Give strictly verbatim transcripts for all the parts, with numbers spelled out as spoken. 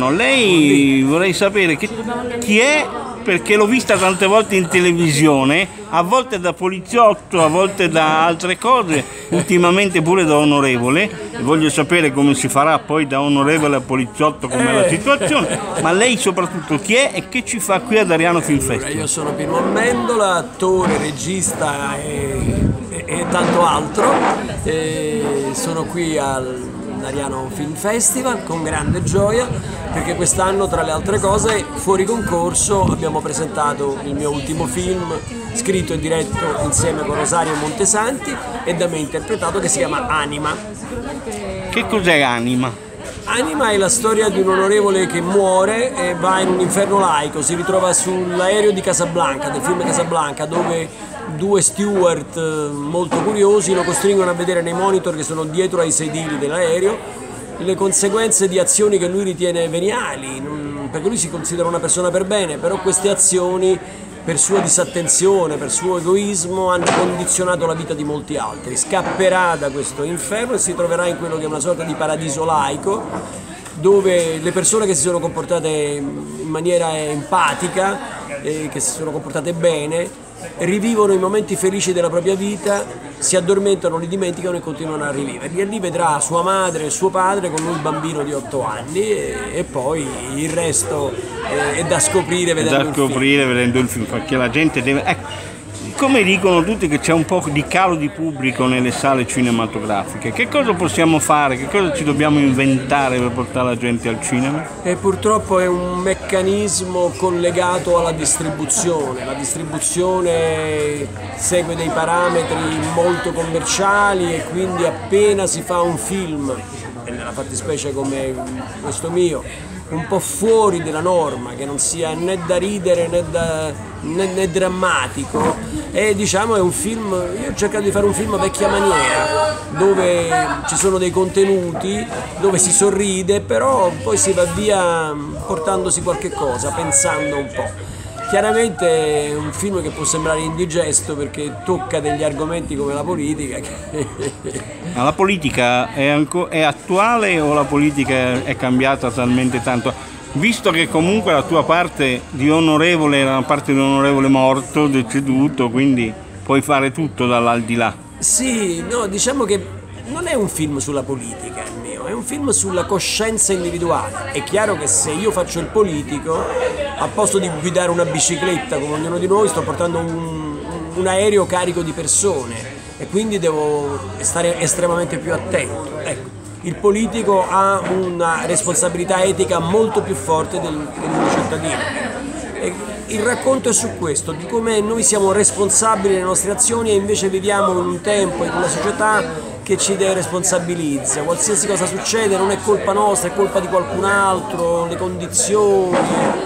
Lei vorrei sapere che, chi è, perché l'ho vista tante volte in televisione, a volte da poliziotto, a volte da altre cose, ultimamente pure da onorevole, e voglio sapere come si farà poi da onorevole a poliziotto, com'è la situazione, ma lei soprattutto chi è e che ci fa qui ad Ariano Film Festival? Io sono Pino Amendola, attore, regista e, e, e tanto altro, e sono qui al Ariano Film Festival con grande gioia perché quest'anno, tra le altre cose, fuori concorso abbiamo presentato il mio ultimo film scritto e diretto insieme con Rosario Montesanti e da me interpretato, che si chiama Anima. Che cos'è Anima? Anima è la storia di un onorevole che muore e va in un inferno laico, si ritrova sull'aereo di Casablanca, del film Casablanca, dove due steward molto curiosi lo costringono a vedere nei monitor che sono dietro ai sedili dell'aereo le conseguenze di azioni che lui ritiene veniali, perché lui si considera una persona per bene, però queste azioni per sua disattenzione, per suo egoismo hanno condizionato la vita di molti altri. Scapperà da questo inferno e si troverà in quello che è una sorta di paradiso laico, dove le persone che si sono comportate in maniera empatica, eh, che si sono comportate bene, rivivono i momenti felici della propria vita, si addormentano, li dimenticano e continuano a riviverli. E lì vedrà sua madre e suo padre con lui bambino di otto anni e, e poi il resto eh, è da scoprire vedendo il film. Da scoprire vedendo il film, perché la gente deve... Ecco, come dicono tutti che c'è un po' di calo di pubblico nelle sale cinematografiche, che cosa possiamo fare, che cosa ci dobbiamo inventare per portare la gente al cinema? E purtroppo è un meccanismo collegato alla distribuzione, la distribuzione segue dei parametri molto commerciali e quindi appena si fa un film, e nella fattispecie come questo mio, un po' fuori della norma, che non sia né da ridere né, da, né, né drammatico, e diciamo è un film, io ho cercato di fare un film vecchia maniera, dove ci sono dei contenuti, dove si sorride, però poi si va via portandosi qualche cosa, pensando un po'. Chiaramente è un film che può sembrare indigesto perché tocca degli argomenti come la politica. Ma la politica è, è attuale o la politica è cambiata talmente tanto? Visto che comunque la tua parte di onorevole era una parte di un onorevole morto, deceduto, quindi puoi fare tutto dall'aldilà. Sì, no, diciamo che non è un film sulla politica il mio, è un film sulla coscienza individuale. È chiaro che se io faccio il politico, a posto di guidare una bicicletta come ognuno di noi, sto portando un, un aereo carico di persone e quindi devo stare estremamente più attento. Ecco, il politico ha una responsabilità etica molto più forte del, del cittadino. E il racconto è su questo, di come noi siamo responsabili delle nostre azioni e invece viviamo in un tempo, in una società che ci deresponsabilizza. Qualsiasi cosa succede non è colpa nostra, è colpa di qualcun altro, le condizioni.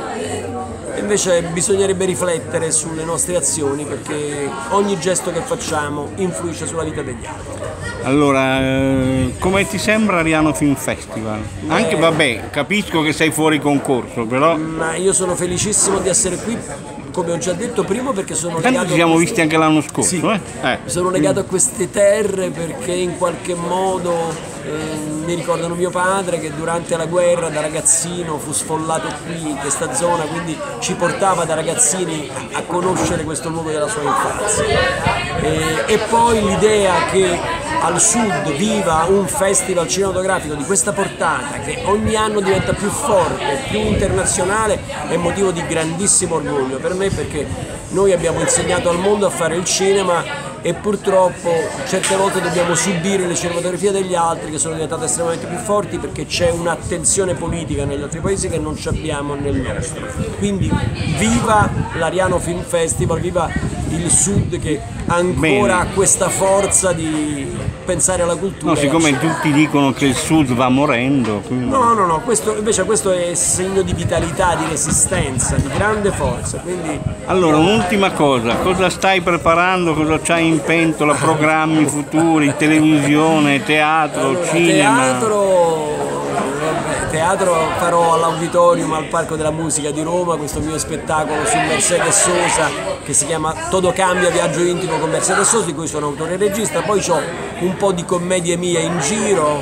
Invece bisognerebbe riflettere sulle nostre azioni perché ogni gesto che facciamo influisce sulla vita degli altri. Allora, eh, come ti sembra Ariano Film Festival? Beh, anche vabbè, capisco che sei fuori concorso, però... Ma io sono felicissimo di essere qui, come ho già detto, primo perché sono Tanto legato... ci siamo queste... visti anche l'anno scorso, sì, eh? Eh. sono legato a queste terre perché in qualche modo eh, mi ricordano mio padre che durante la guerra da ragazzino fu sfollato qui in questa zona, quindi ci portava da ragazzini a, a conoscere questo luogo della sua infanzia. E, e poi l'idea che al sud viva un festival cinematografico di questa portata che ogni anno diventa più forte, più internazionale, è motivo di grandissimo orgoglio per me perché noi abbiamo insegnato al mondo a fare il cinema e purtroppo certe volte dobbiamo subire le cinematografie degli altri che sono diventate estremamente più forti perché c'è un'attenzione politica negli altri paesi che non abbiamo nel nostro. Quindi viva l'Ariano Film Festival, viva il Sud che ancora ha questa forza di pensare alla cultura. No, siccome tutti dicono che il Sud va morendo. Quindi... No, no, no, questo, invece questo è segno di vitalità, di resistenza, di grande forza. Quindi... Allora, un'ultima cosa, cosa stai preparando, cosa c'hai in pentola, programmi futuri, televisione, teatro, allora, cinema? Teatro... Teatro farò all'Auditorium al Parco della Musica di Roma questo mio spettacolo su Mercedes Sosa che si chiama Todo Cambia, viaggio intimo con Mercedes Sosa, di cui sono autore e regista. Poi ho un po' di commedie mie in giro,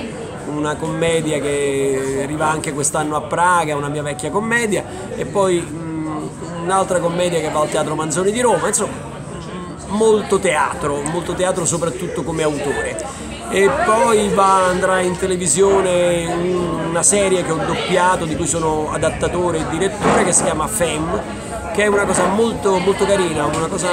una commedia che arriva anche quest'anno a Praga, una mia vecchia commedia, e poi mh, un'altra commedia che va al Teatro Manzoni di Roma, insomma molto teatro, molto teatro soprattutto come autore. E poi va, andrà in televisione una serie che ho doppiato, di cui sono adattatore e direttore, che si chiama Femme, che è una cosa molto, molto carina, una cosa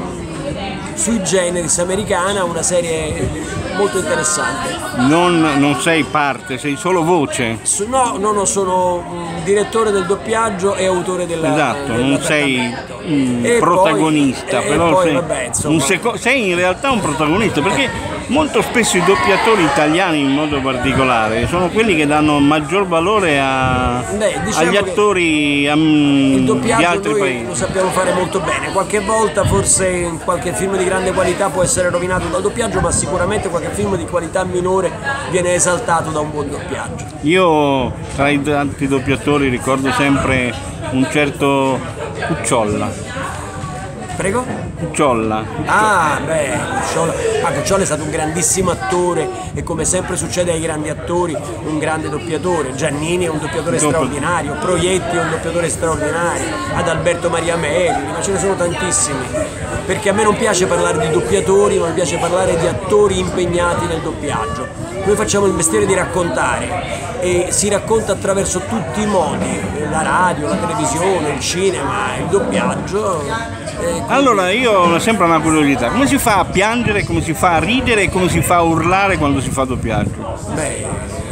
sui generis americana, una serie molto interessante. Non, non sei parte, sei solo voce. No, no, no, sono direttore del doppiaggio e autore della Esatto, non sei un e protagonista, poi, però poi, sei, vabbè, insomma, un seco- sei in realtà un protagonista, perché molto spesso i doppiatori italiani in modo particolare sono quelli che danno maggior valore a, beh, diciamo agli attori um, il di doppiaggio altri noi paesi. lo sappiamo fare molto bene, qualche volta forse qualche film di grande qualità può essere rovinato dal doppiaggio, ma sicuramente qualche film di qualità minore viene esaltato da un buon doppiaggio. Io tra i tanti doppiatori ricordo sempre un certo Cucciolla. Prego? Cucciolla. Ah, beh, Cucciola. Ah, Cucciola è stato un grandissimo attore e, come sempre succede ai grandi attori, un grande doppiatore. Giannini è un doppiatore Dopo. straordinario, Proietti è un doppiatore straordinario, Adalberto Maria Melli, ma ce ne sono tantissimi. Perché a me non piace parlare di doppiatori, ma mi piace parlare di attori impegnati nel doppiaggio. Noi facciamo il mestiere di raccontare e si racconta attraverso tutti i modi, la radio, la televisione, il cinema, il doppiaggio. Allora io ho sempre una curiosità, come si fa a piangere, come si fa a ridere e come si fa a urlare quando si fa doppiaggio? Beh,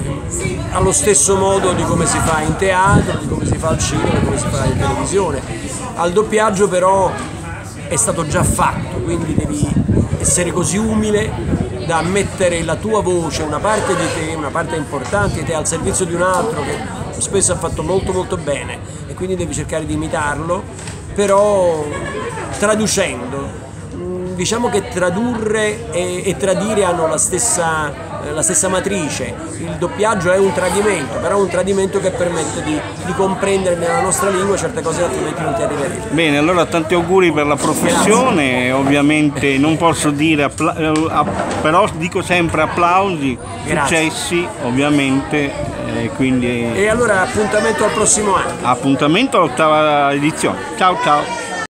allo stesso modo di come si fa in teatro, di come si fa al cinema, di come si fa in televisione. Al doppiaggio però è stato già fatto, quindi devi essere così umile da mettere la tua voce, una parte di te, una parte importante di te al servizio di un altro che spesso ha fatto molto molto bene, e quindi devi cercare di imitarlo, però traducendo. Diciamo che tradurre e, e tradire hanno la stessa, eh, la stessa matrice. Il doppiaggio è un tradimento, però è un tradimento che permette di, di comprendere nella nostra lingua certe cose altrimenti non ti arriverebbero. Bene, allora tanti auguri per la professione. Grazie. Ovviamente non posso dire, appla- però dico sempre applausi, Grazie. Successi ovviamente, eh, quindi... E allora appuntamento al prossimo anno. Appuntamento all'ottava edizione. Ciao ciao!